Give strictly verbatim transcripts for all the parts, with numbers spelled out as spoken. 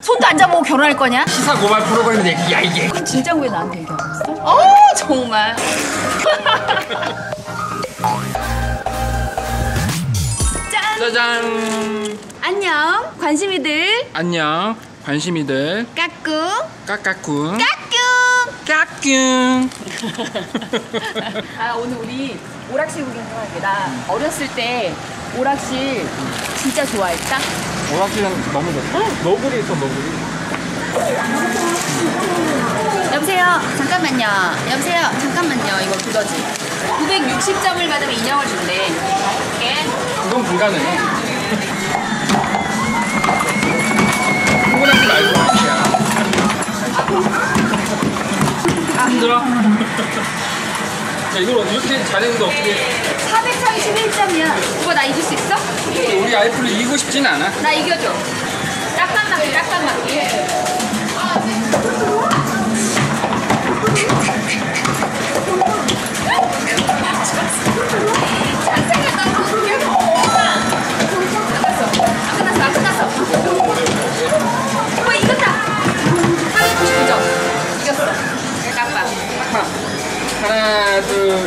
손도 안 잡고 결혼할 거냐? 시사 고발 프로그램인데 야 이게. 그럼 진짜 왜 나한테 얘기하고 있어? 어 정말. 짠. 짜잔. 안녕 관심이들. 안녕 관심이들. 까꿍. 까까꿍. 까꿍. 까꿍. 아 오늘 우리 오락실 구경 좀 할게. 나 어렸을 때 오락실 진짜 좋아했다. 오락실은 너무 좋아. 너구리 있어 너구리. 여보세요 잠깐만요. 여보세요 잠깐만요. 이거 그거지. 구백육십 점을 받으면 인형을 준대. 이렇게. 그건 불가능해. 흥분하지 말고 아 힘들어? 야 이걸 이렇게 잘했는데 어떻게 사백삼십일 점이야. 오빠 나 이길 수 있어? 우리 아이프를 이기고 싶진 않아. 나 이겨줘. 딱딱 맞게 딱딱 맞게. 자세가 너무 웃겨. 안 끝났어 안 끝났어. 오빠 이겼다. 사백구십구 점 이겼어. 깜빡. 하나 둘.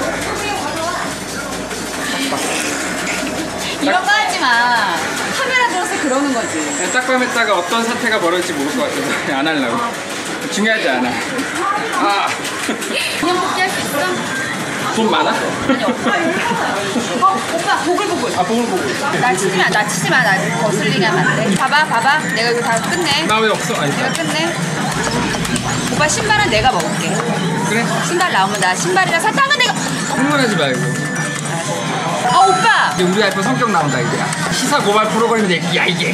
이런 거 하지 마. 카메라 들어서 그러는 거지. 짝밤했다가 어떤 사태가 벌어질지 모를 것 같아서 안 하려고. 중요하지 않아. 아. 그냥 뽑기 할 수 있어? 돈 많아? 아니 없어. 어? 오빠 보글보글. 아 보글보글. 나 치지 마. 나 치지 마. 나 거슬리게 하면 안 돼. 봐봐 봐봐. 내가 이거 다 끝내. 나 왜 없어? 아니. 내가 끝내. 오빠 신발은 내가 먹을게. 그래? 신발 나오면 나 신발이랑 사탕은 내가. 흥분하지 말고. 아 오빠. 이제 우리 아이폰 성격 나온다 이제. 시사 고발 프로그램인데 야 이게.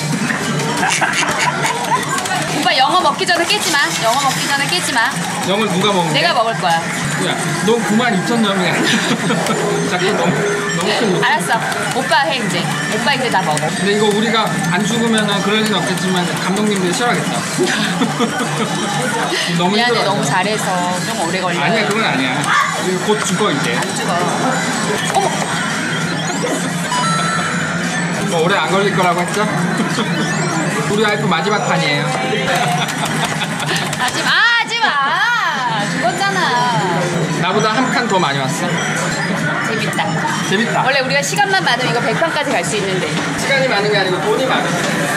오빠 영어 먹기 전에 깨지 마. 영어 먹기 전에 깨지 마. 영을 누가 먹는 내가 먹을 거야. 야, 너 구만 이천 점이야. 자꾸 너무 너무 큰. 알았어. 오빠 해 이제. 오빠 이제 다 먹어. 근데 이거 우리가 안 죽으면은 그럴 일은 없겠지만 감독님들이 싫어하겠다. 너무 미안해 힘들어. 너무 잘해서 좀 오래 걸려. 아니야 그건 아니야. 이거 곧 죽어 이제. 안 죽어. 어머. 뭐 오래 안 걸릴 거라고 했죠? 우리 와이프 마지막 판이에요. 하지 마, 하지 마. 죽었잖아. 나보다 한 칸 더 많이 왔어. 재밌다. 재밌다. 원래 우리가 시간만 많으면 이거 백 판까지 갈 수 있는데. 시간이 많은 게 아니고 돈이 많아.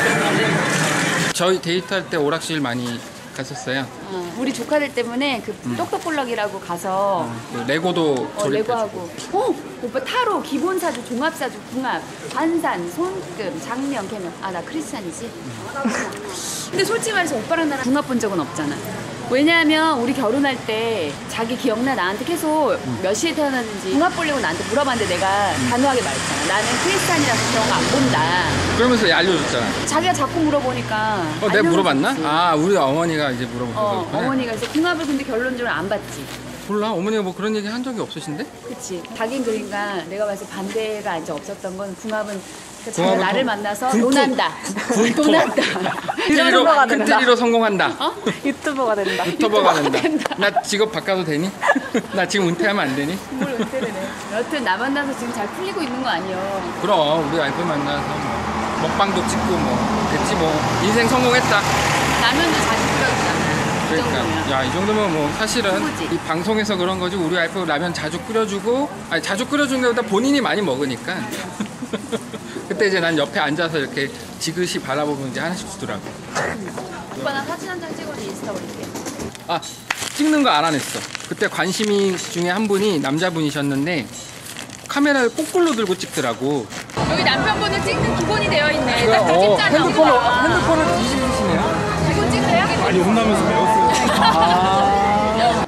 저희 데이트할 때 오락실 많이 갔었어요. 어, 우리 조카들 때문에 그 음. 똑똑볼럭이라고 가서 어, 그 레고도 어, 레고하고. 어, 오빠 타로, 기본사주, 종합사주, 궁합, 반산, 손금, 장명, 개명. 아, 나 크리스찬이지. 근데 솔직히 말해서 오빠랑 나랑 궁합 본 적은 없잖아. 왜냐하면 우리 결혼할 때 자기 기억나 나한테 계속 음. 몇 시에 태어났는지 궁합 보려고 나한테 물어봤는데 내가 음. 단호하게 말했잖아. 나는 크리스찬이라서 그런 거 안 본다. 그러면서 알려줬잖아. 자기가 자꾸 물어보니까. 어, 내가 물어봤나? 알려줬지. 아, 우리 어머니가 이제 물어보셔서. 어, 그래. 어머니가 이제 궁합을 근데 결론적으로 안 봤지. 몰라, 어머니가 뭐 그런 얘기 한 적이 없으신데? 그치. 자긴 그러니까 내가 봤을 때 반대가 이제 없었던 건 궁합은 그 자기가 궁합은 나를 또 만나서 군토. 논한다. 군토. 논한다. 큰트리로, 큰트리로 성공한다. 어? 유튜버가 된다. 유튜버가 된다. 된다. 나 직업 바꿔도 되니? 나 지금 은퇴하면 안 되니? 뭘 은퇴를 해. 여튼 나 만나서 지금 잘 풀리고 있는 거 아니여. 그럼 우리 와이프 만나서 뭐 먹방도 찍고 뭐 됐지 뭐 인생 성공했다. 라면도 자주 끓여주잖아. 이 그러니까 정도면. 야 이 정도면 뭐 사실은 그거지. 이 방송에서 그런 거지. 우리 와이프 라면 자주 끓여주고 아니 자주 끓여주는 것보다 본인이 많이 먹으니까 그때 이제 난 옆에 앉아서 이렇게 지그시 바라보면 이제 하나씩 주더라고. 오빠 나 사진 한 장 찍어서 인스타 올릴게. 아 찍는 거 알아냈어. 그때 관심이 중에 한 분이 남자분이셨는데 카메라를 거꾸로 들고 찍더라고. 여기 남편분은 찍는 기본이 되어 있네. 딱 어, 찍잖아. 핸드폰을 우리가. 핸드폰을 뒤집으시네요. 기본 찍어요? 많이 혼나면서 배웠어요. 아,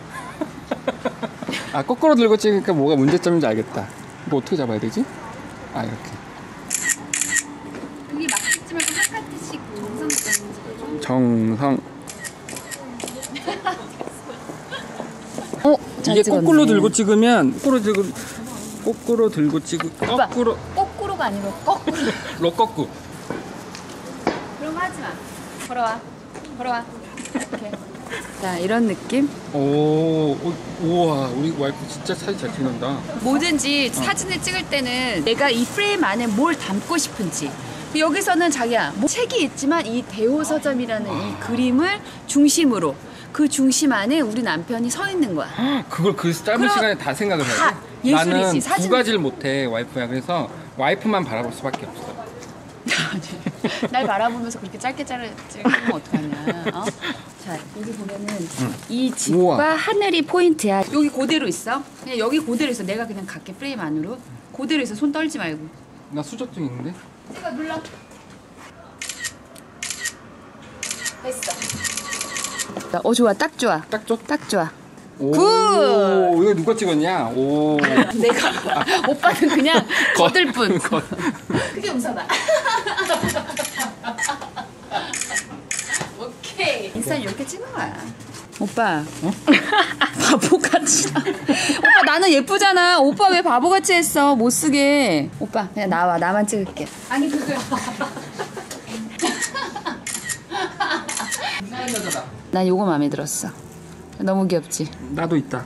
아 거꾸로 들고 찍으니까 뭐가 문제점인지 알겠다. 이거 어떻게 잡아야 되지? 아 이렇게. 여기 막 찍지 말고 한 카트씩 정성스러운 정성. 어? 잘 이게 찍었네. 거꾸로 들고 찍으면 거꾸로 들고 거꾸로 들고 찍으 오빠. 거꾸로 거꾸로가 아니고 거꾸로. 로거꾸. 그런 거 하지 마. 걸어와. 걸어와. 이렇게. 자, 이런 느낌? 오, 오, 우와, 우리 와이프 진짜 사진 잘 찍는다. 뭐든지 사진을 찍을 때는 내가 이 프레임 안에 뭘 담고 싶은지 여기서는 자기야 뭐 책이 있지만 이 대호서점이라는 이 그림을 중심으로 그 중심 안에 우리 남편이 서 있는 거야. 그걸 그 짧은 그럼 시간에 다 생각을 다 해야 돼? 예술이지, 나는 사진. 두 가지를 못해 와이프야. 그래서 와이프만 바라볼 수밖에 없어. 날 바라보면서 그렇게 짧게 자르 찍으면 어떡하냐. 어? 자 여기 보면은 응. 이 집과 우와. 하늘이 포인트야. 여기 그대로 있어. 그냥 여기 그대로 있어. 내가 그냥 갈게 프레임 안으로. 그대로 있어. 손 떨지 말고. 나 수저증 있는데? 제가 눌러. 됐어. 어 좋아. 딱 좋아. 딱 줘? 딱 좋아. 오, 굿! 이거 누가 찍었냐? 오. 내가 오빠는 그냥 거들 뿐. 거- 크게 웃어봐. 오케이. 인스타 이렇게 찍는 거야. 오빠. 어? 바보같이. 오빠 나는 예쁘잖아. 오빠 왜 바보같이 했어? 못 쓰게. 오빠 그냥 나와. 나만 찍을게. 아니 그거야. 이상한 여자다. 난 요거 마음에 들었어. 너무 귀엽지? 나도 있다.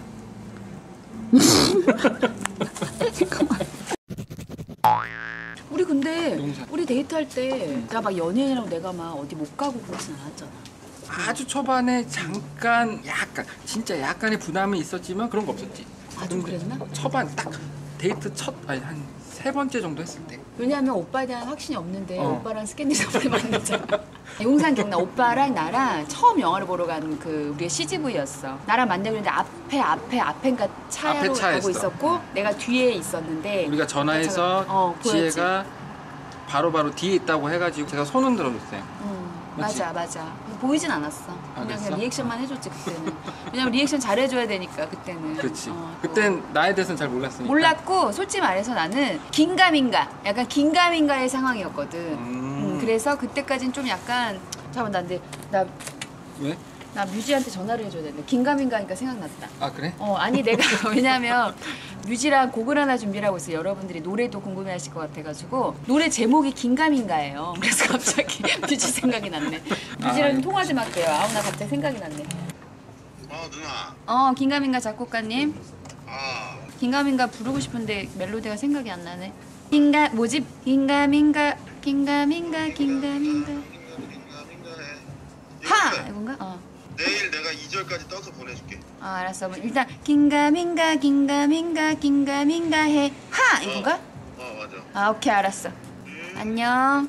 우리 근데 용산. 우리 데이트할 때 나 막 연예인이라고 내가 막 어디 못 가고 그러진 않았잖아. 아주 초반에 잠깐 약간 진짜 약간의 부담이 있었지만 그런 거 없었지. 아, 좀 근데 그랬나? 초반 딱 데이트 첫 아니 한 세 번째 정도 했을 때. 왜냐하면 오빠에 대한 확신이 없는데 어. 오빠랑 스캔디너브를 만났잖아. 용산 기억나? 오빠랑 나랑 처음 영화를 보러 간 그 우리의 씨지브이였어. 나랑 만나고 있는데 앞에 앞에 앞에가 차로 앞에 차였어. 가고 있었고 내가 뒤에 있었는데 우리가 전화해서 어, 보였지. 지혜가 바로바로 뒤에 있다고 해가지고 제가 손 흔들어 줬어요. 응, 맞지? 맞아 맞아. 보이진 않았어. 그냥, 그랬어? 그냥 리액션만 해줬지 그때는. 왜냐면 리액션 잘해줘야 되니까 그때는. 그렇지. 어, 그땐 나에 대해서는 잘 몰랐으니까. 몰랐고 솔직히 말해서 나는 긴가민가 약간 긴가민가의 상황이었거든. 음. 음, 그래서 그때까지는 좀 약간 잠깐만 나 근데 나, 왜? 나 뮤지한테 전화를 해줘야 되는데 긴가민가니까 생각났다. 아 그래? 어 아니 내가 왜냐면 뮤지랑 곡을 하나 준비를 하고 있어요. 여러분들이 노래도 궁금해하실 것 같아가지고 노래 제목이 긴가민가예요. 그래서 갑자기 뮤지 생각이 났네. 뮤지랑 아, 통화 좀 할게요. 아우 나 갑자기 생각이 났네. 어 누나. 어 긴가민가 작곡가님. 아 긴가민가 부르고 싶은데 멜로디가 생각이 안 나네. 긴가 뭐지? 긴가민가 긴가민가 긴가민가 민가 민가해. 하 이건가? 어. 내일 내가 이 절까지 떠서 보내줄게. 아 알았어. 그럼 일단 긴가민가 긴가민가 긴가민가 해. 하 이건가? 어 맞아. 아 오케이 알았어. 안녕.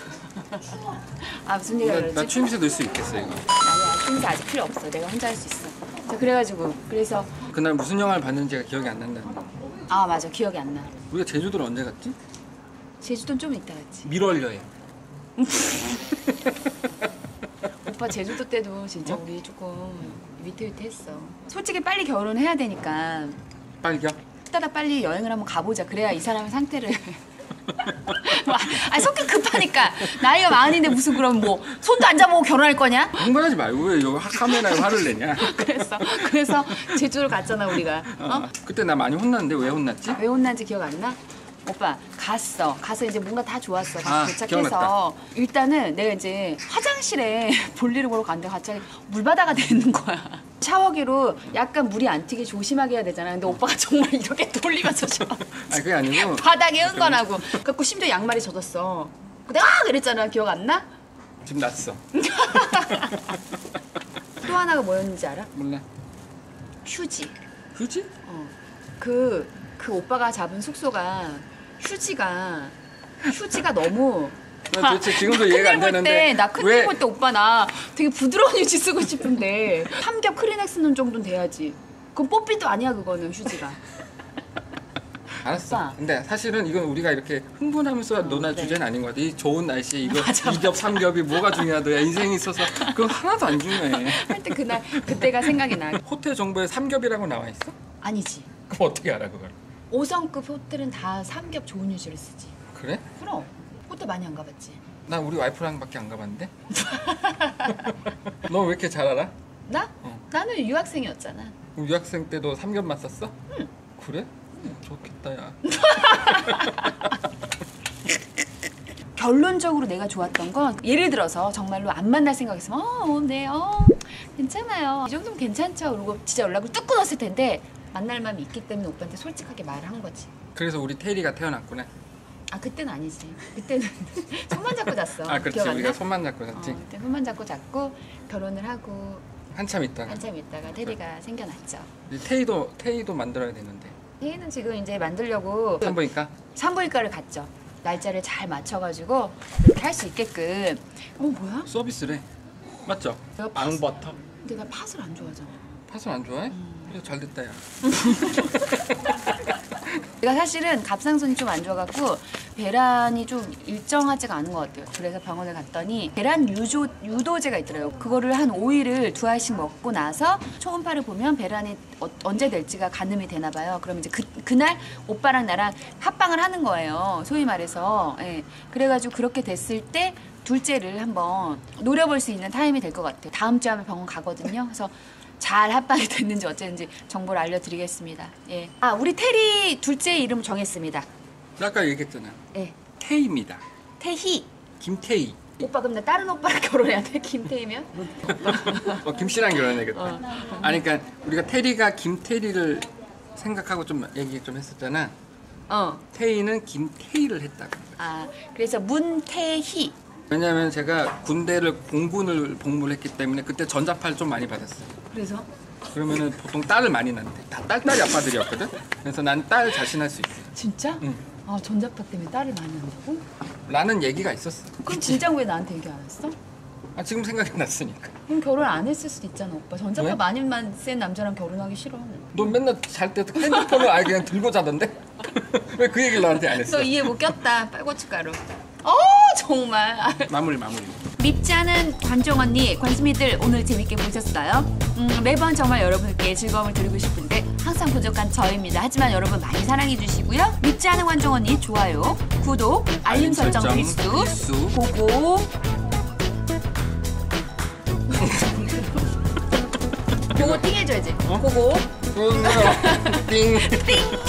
아 무슨 얘기를 나, 그러지? 나 추임새 넣을 수 있겠어 이거. 아니야 추임새 아직 필요 없어. 내가 혼자 할 수 있어. 자 그래가지고 그래서 그날 무슨 영화를 봤는지가 기억이 안 난다. 아 맞아 기억이 안 나. 우리가 제주도를 언제 갔지? 제주도는 좀 이따 갔지. 밀월 여행. 오빠 제주도 때도 진짜 어? 우리 조금 위태위태했어. 솔직히 빨리 결혼해야 되니까 빨겨? 따다 빨리 여행을 한번 가보자. 그래야 이 사람의 상태를. 아니 성격 급하니까 나이가 많은데 무슨 그럼 뭐 손도 안 잡고 결혼할 거냐? 흥분하지 말고 왜 여기 카메라에 화를 내냐? 그래서 그래서 제주를 갔잖아 우리가. 어? 어? 그때 나 많이 혼났는데 왜 혼났지? 왜 혼난지 기억 안 나? 오빠 갔어. 가서 이제 뭔가 다 좋았어. 다 아, 도착해서 기억났다. 일단은 내가 이제 화장실에 볼일을 보러 갔는데 갑자기 물바다가 되는 거야. 샤워기로 약간 물이 안 튀게 조심하게 해야 되잖아. 근데 오빠가 정말 이렇게 돌리면서 샤워. 아니 그게 아니고 바닥에 흥건하고. 그래갖고 심지어 양말이 젖었어. 내가 아! 그랬잖아. 기억 안 나? 지금 났어. 또 하나가 뭐였는지 알아? 몰라. 휴지. 휴지? 어. 그, 그 오빠가 잡은 숙소가 휴지가 휴지가 너무 나 도대체 지금도 이해가 안 되는데 나 큰일 왜- 볼 때 오빠 나 되게 부드러운 휴지 쓰고 싶은데 삼겹 크리넥스 넣은 정도는 돼야지. 그건 뽀삐도 아니야 그거는 휴지가. 알았어. 오빠. 근데 사실은 이건 우리가 이렇게 흥분하면서 논할 그래. 주제는 아닌 것 같아. 이 좋은 날씨에 이거 맞아, 이겹 삼겹이 뭐가 중요하더라. 인생에 있어서 그건 하나도 안 중요해. 하여튼 그날 그때가 생각이 나. 호텔 정보에 삼겹이라고 나와 있어? 아니지. 그럼 어떻게 알아 그걸? 오 성급 호텔은 다 삼겹 좋은 휴지를 쓰지. 그래? 그럼 호텔 많이 안 가봤지. 난 우리 와이프랑밖에 안 가봤는데. 너 왜 이렇게 잘 알아? 나? 어. 나는 유학생이었잖아. 그럼 유학생 때도 삼겹만 썼어? 응. 그래? 응, 좋겠다 야. 결론적으로 내가 좋았던 건 예를 들어서 정말로 안 만날 생각했으면 어, 네, 어, 괜찮아요. 이 정도면 괜찮죠. 그리고 진짜 연락을 뚝 끊었을 텐데 만날 마음이 있기 때문에 오빠한테 솔직하게 말을 한 거지. 그래서 우리 테리가 태어났구나. 아 그때는 아니지. 그때는 손만 잡고 잤어. 아 그렇지. 기억 안 우리가 나? 손만 잡고 잤지. 어, 그때 손만 잡고 잤고 결혼을 하고 한참 있다가. 한참 있다가 테리가 생겨났죠. 이제 테이도 테이도 만들어야 되는데. 테리는 지금 이제 만들려고 산부인과. 산부인과를 갔죠. 날짜를 잘 맞춰가지고 이렇게 할 수 있게끔. 어 뭐야? 서비스래. 맞죠? 내가 파, 앙버터. 근데 나 팥을 안 좋아하잖아. 팥을 안 좋아해? 음. 이거 잘 됐다 야. 내가 사실은 갑상선이 좀 안 좋아갖고 배란이 좀 일정하지가 않은 것 같아요. 그래서 병원을 갔더니 배란 유조, 유도제가 있더라고요. 그거를 한 오 일을 두 알씩 먹고 나서 초음파를 보면 배란이 어, 언제 될지가 가늠이 되나 봐요. 그러면 이제 그, 그날 오빠랑 나랑 합방을 하는 거예요. 소위 말해서. 예. 그래가지고 그렇게 됐을 때 둘째를 한번 노려볼 수 있는 타임이 될 것 같아요. 다음 주에 병원 가거든요. 그래서 잘 합방이 됐는지 어쨌는지 정보를 알려드리겠습니다. 예. 아 우리 테리 둘째 이름 정했습니다. 아까 얘기했잖아. 예. 태희입니다. 태희. 김태희. 오빠 그럼 나 다른 오빠랑 결혼해야 돼? 김태희면? 어, 김씨랑 결혼해야겠다. 어. 아니 그러니까 우리가 테리가 김태리를 생각하고 좀 얘기 좀 했었잖아. 어. 태희는 김태희를 했다고. 아 그래서 문태희. 왜냐면 제가 군대를 공군을 복무를 했기 때문에 그때 전자파를 좀 많이 받았어요. 그래서? 그러면은 보통 딸을 많이 낳는데 다 딸딸이 아빠들이었거든. 그래서 난 딸 자신할 수 있어. 진짜? 응. 아 전자파 때문에 딸을 많이 한다고? 라는 얘기가 있었어. 그럼 진짜 왜 나한테 얘기 안 했어? 아 지금 생각이 났으니까. 그럼 결혼 안 했을 수도 있잖아 오빠. 전자파 왜? 많이만 센 남자랑 결혼하기 싫어. 너 맨날 잘 때 핸드폰을 아예 그냥 들고 자던데? 왜 그 얘기를 나한테 안 했어? 너 이해 못 꼈다. 빨고춧가루. 어 정말. 마무리 마무리. 밉지 않은 관종 언니, 관수미들 오늘 재밌게 보셨어요? 음, 매번 정말 여러분께 즐거움을 드리고 싶은데 항상 부족한 저입니다. 하지만 여러분 많이 사랑해 주시고요. 밉지 않은 관종 언니 좋아요, 구독, 알림 설정 설정 필수, 필수. 보고 보고 띵 해줘야지. 어? 보고 띵. 띵.